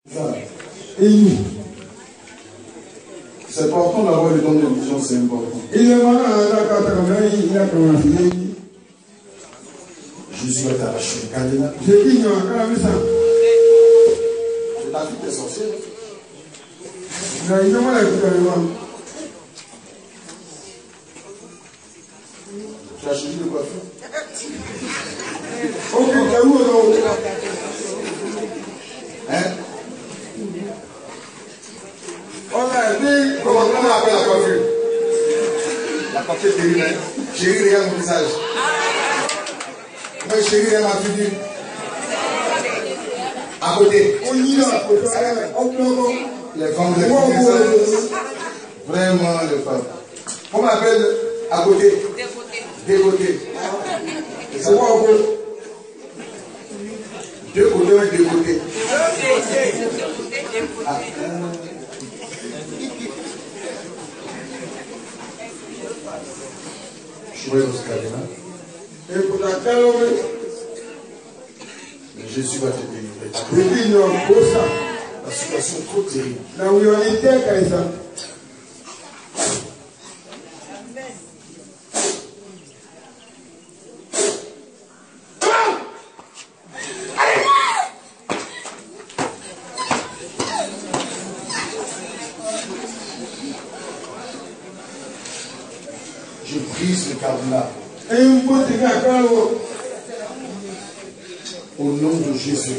C'est important d'avoir le don de vision, c'est important. Jésus va t'arracher le cadenas. C'est ta fille qui est sorcière. Tu as changé de coiffure. Hein? Comment on appelle la coiffure? La coiffure terrible. Chérie, regarde mon visage. Moi, chérie, elle m'a fini. À côté. Les femmes, les filles, vraiment les femmes. Comment on appelle à côté? Décoté. C'est quoi en gros? Deux côtés ou deux côtés? Jouer au cadenas. Mais Jésus va te délivrer. La situation est trop terrible. Je brise le cadenas. Au nom de Jésus.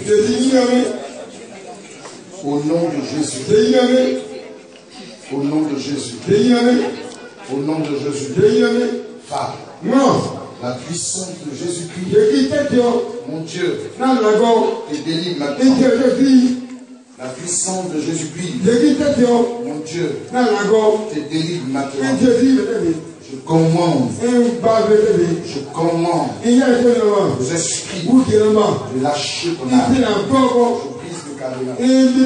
Au nom de Jésus. Au nom de Jésus. Au nom de Jésus. Femme. La puissance de Jésus-Christ. Mon Dieu. Te délivre maintenant. La puissance de Jésus-Christ. Mon Dieu. Te délivre maintenant. Je commande aux esprits de lâcher ton âme. Je brise le cadenas.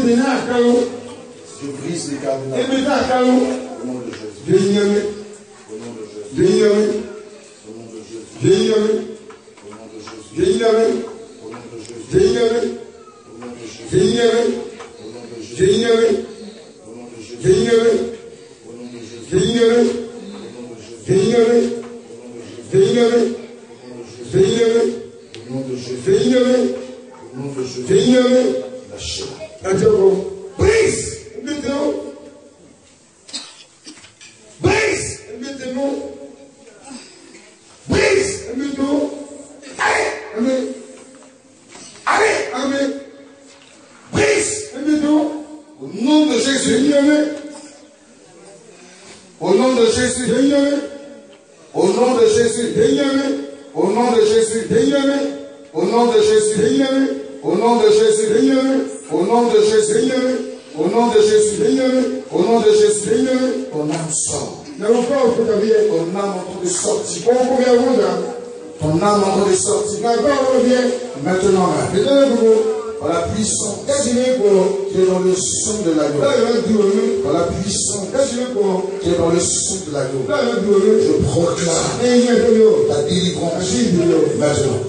Je brise le cadenas. Au nom de Jésus. Au nom de Jésus. Au nom de Jésus. Au nom de Jésus. Au nom de Jésus. Au nom de Jésus. Au nom de Jésus. Au nom de Jésus. Brise! Brise! Brise! Allez! Brise! Au nom de Jésus! Au nom de Jésus! Au nom de Jésus! Au nom de Jésus! Au nom de Jésus! Au nom de Jésus! Au nom de Jésus! Au nom de Jésus! Au nom de Jésus! Ton âme sort. Ton âme en train de sortir. Ton âme en train de sortir. Maintenant, par la puissance qui est dans le son de l'agneau. Par la puissance qui est dans le son de l'agneau. Je proclame ta délivrance maintenant.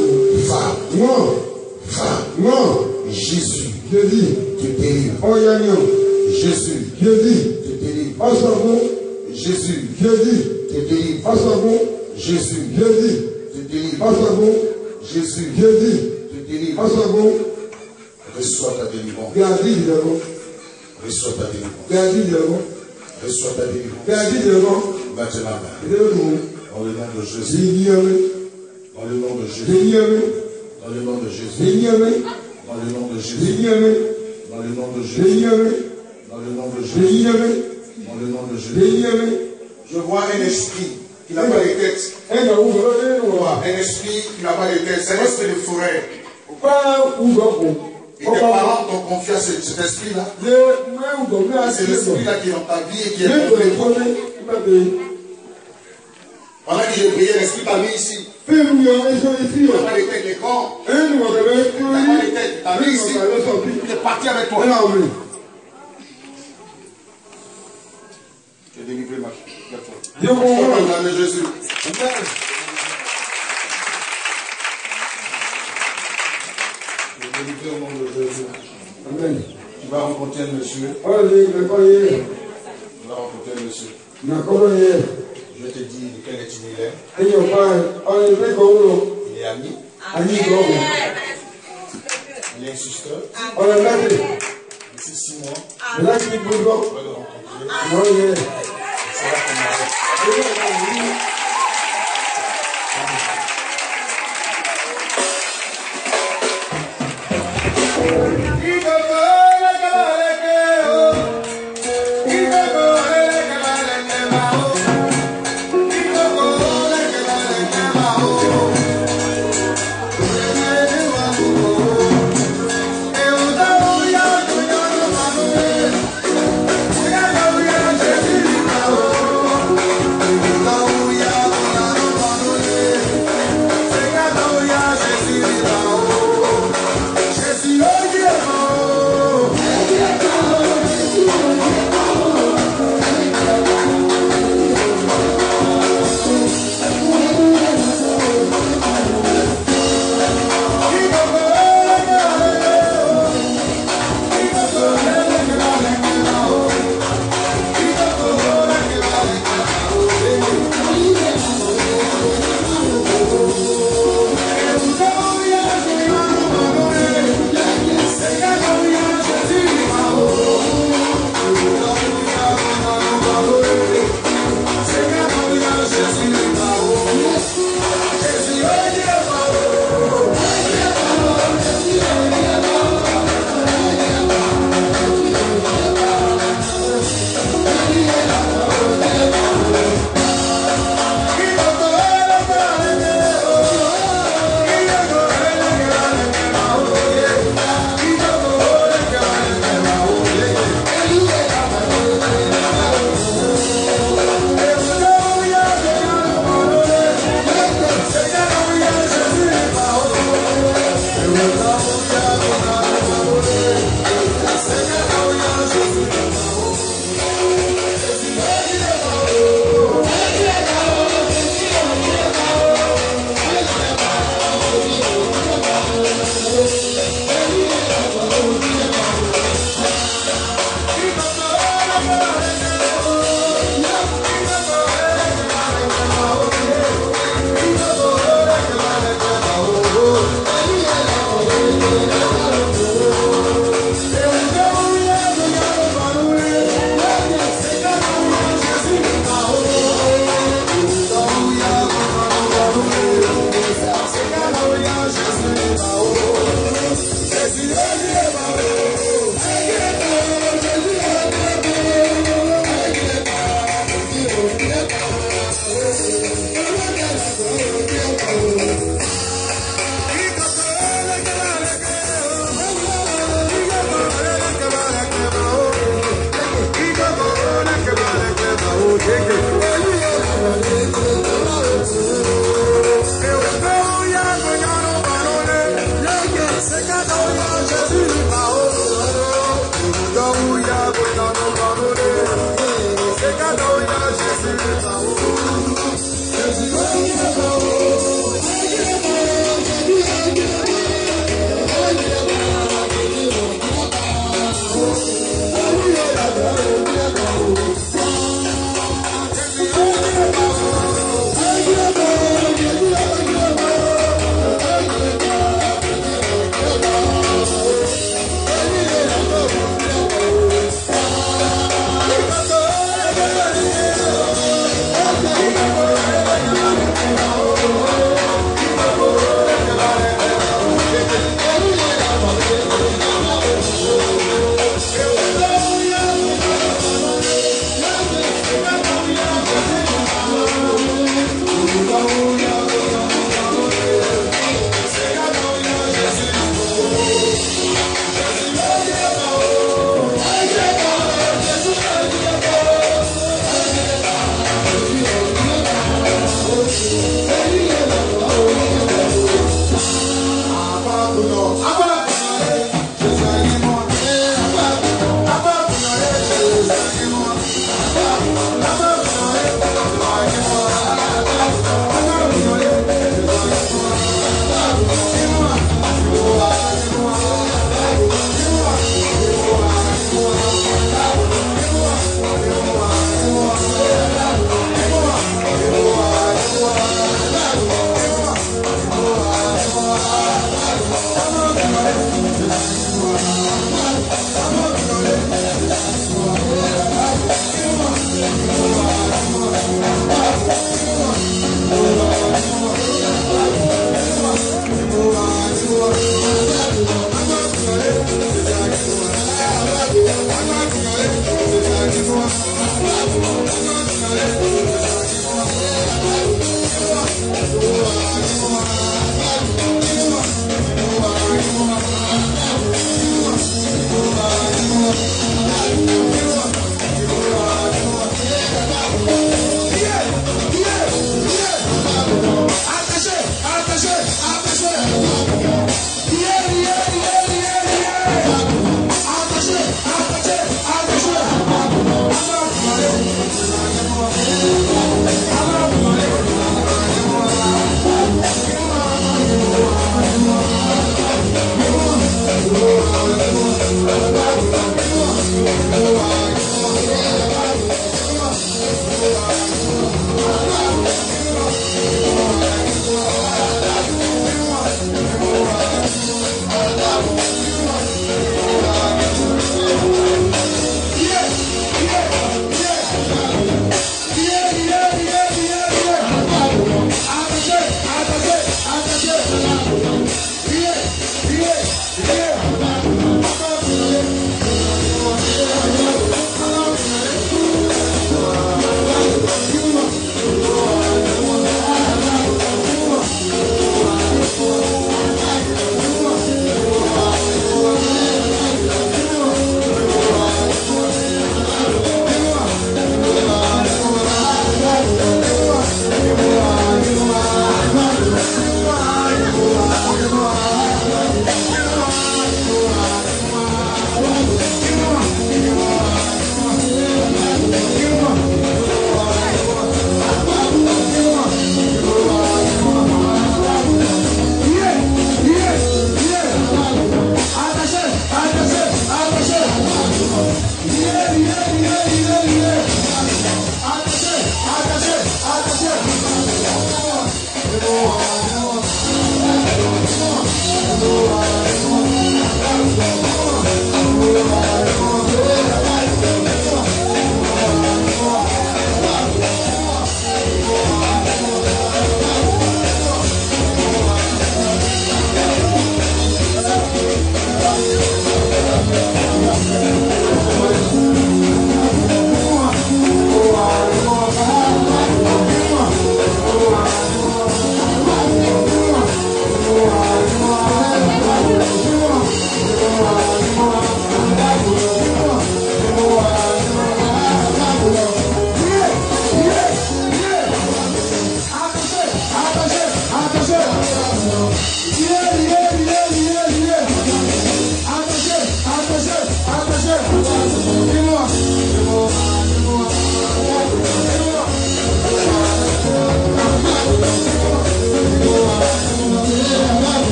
Femme. Jésus te délivre. Jésus te délivre. Jésus te délivre. Jésus te délivre. Jésus te délivre. Reçois ta délivrance. Reçois ta délivrance. Reçois ta délivrance. Maintenant, dans le nom de Jésus. Dans le nom de Jésus. Dans le nom de Jésus. Dans le nom de Jésus. Dans le nom de Jésus. Dans le nom de Jésus. Dans le nom de Jésus. Je vois un esprit qui n'a pas de tête. Un esprit qui n'a pas de tête. C'est un esprit de forêt. Et tes parents t'ont confié à cet esprit-là. C'est l'esprit-là qui est dans ta vie et qui est confié. Pendant que j'ai prié, l'esprit t'a mis ici. Tu n'as pas de tête, les corps. Tu n'as pas de tête, tu t'as mis ici. Tu es parti avec toi. Tu es délivré, ma fille. Dieu pour Jésus. Amen. Au nom de Jésus. Amen. Tu vas rencontrer un monsieur. Tu vas rencontrer un monsieur. Je te dis de quelle ethnie il est. Il est ami. Il est insisteur. D'ici 6 mois. Tu vas le rencontrer. Ça va commencer. Oh,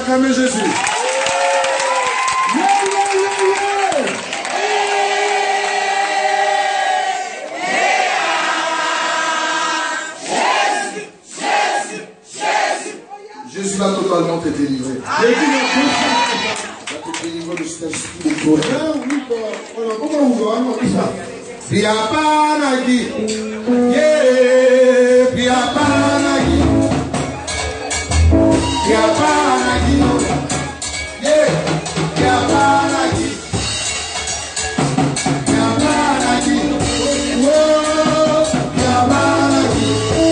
acclamer Jésus. Jésus va totalement te délivrer. Il va te délivrer de cet esprit de colère. Piapanagi, yeah, Piapanagi, Piapanagi, yeah, Piapanagi, Piapanagi, oh, Piapanagi,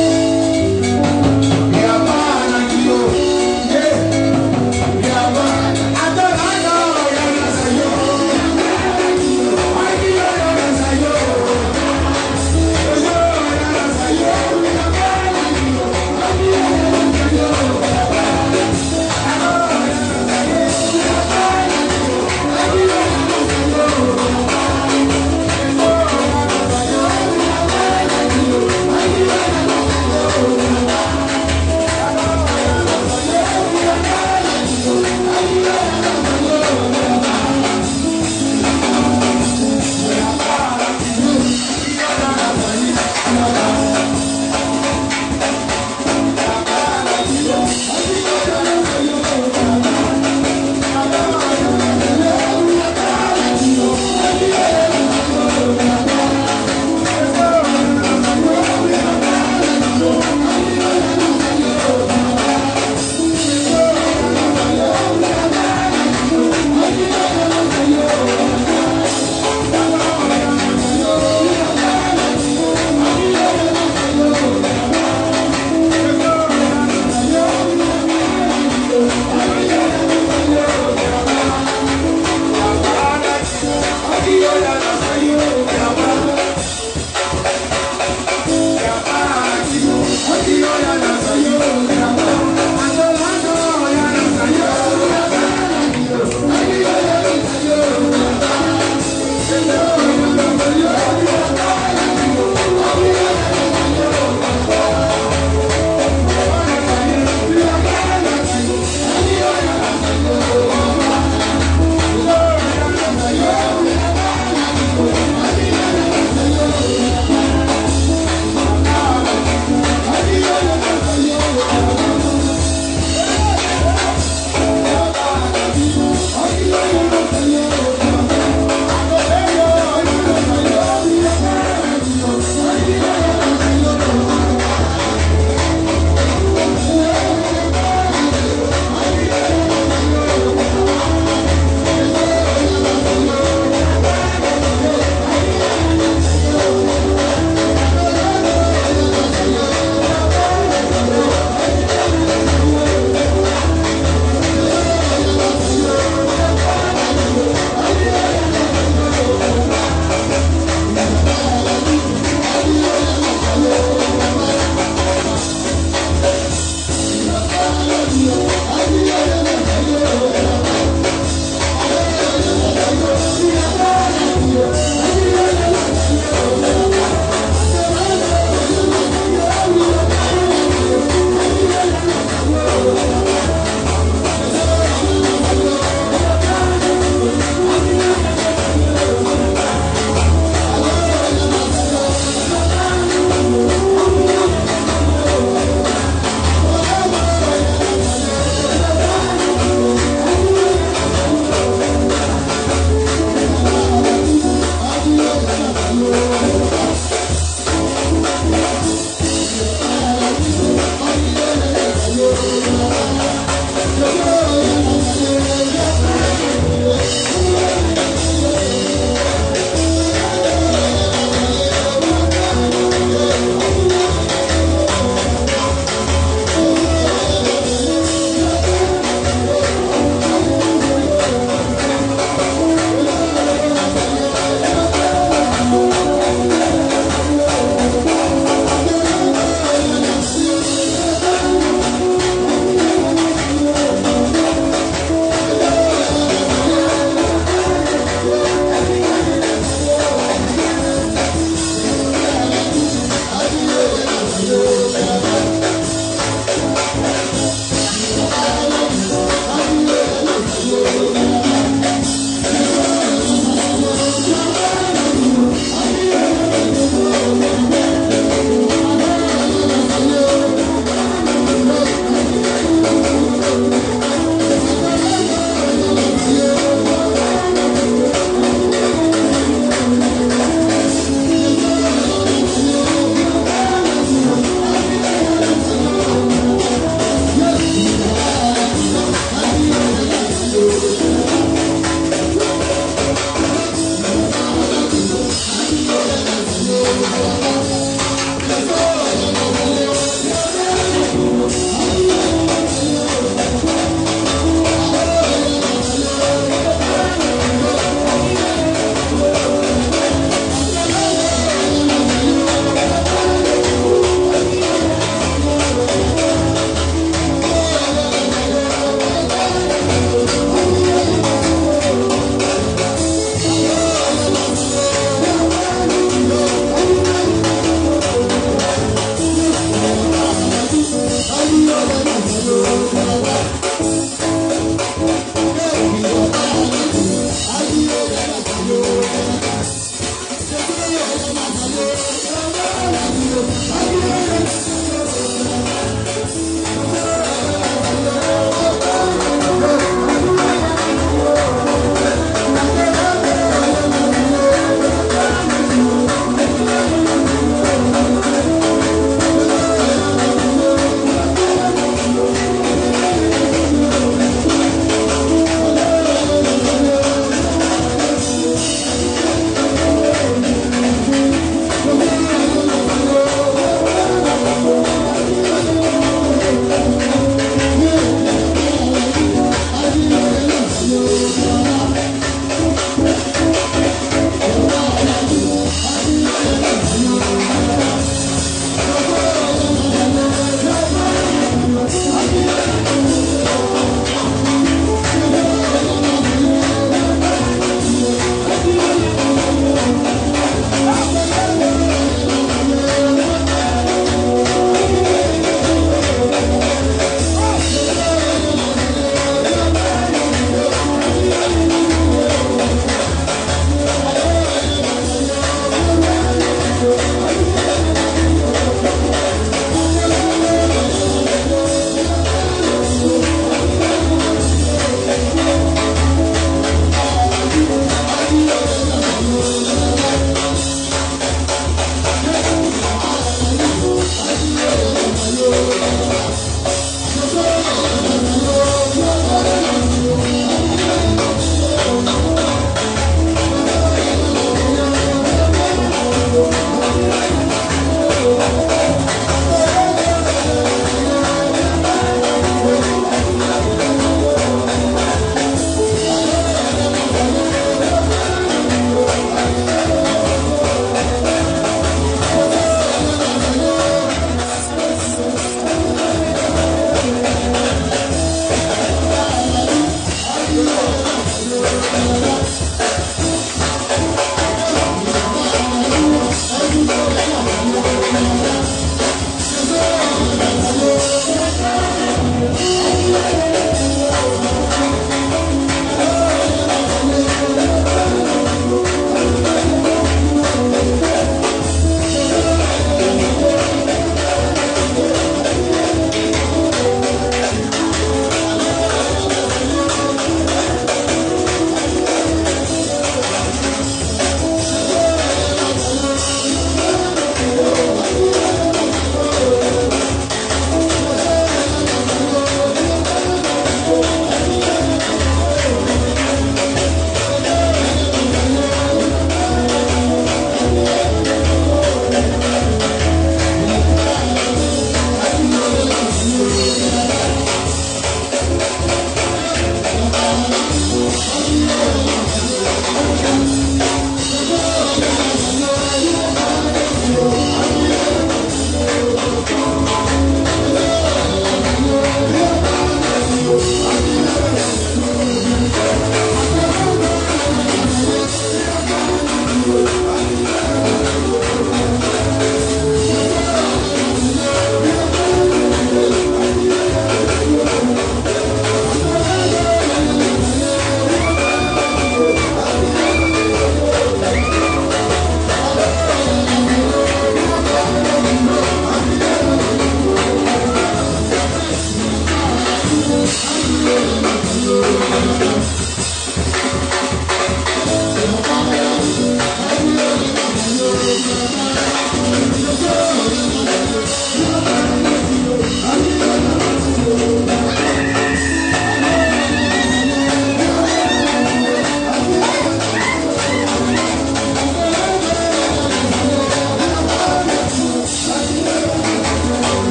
Piapanagi, oh, yeah, Piapanagi, Adonai, Yanasayo, Piapanagi,